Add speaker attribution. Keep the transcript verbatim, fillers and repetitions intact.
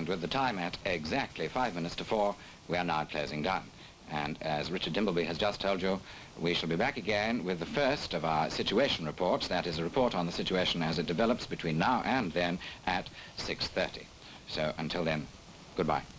Speaker 1: And with the time at exactly five minutes to four, we are now closing down. And as Richard Dimbleby has just told you, we shall be back again with the first of our situation reports. That is a report on the situation as it develops between now and then at six thirty. So until then, goodbye.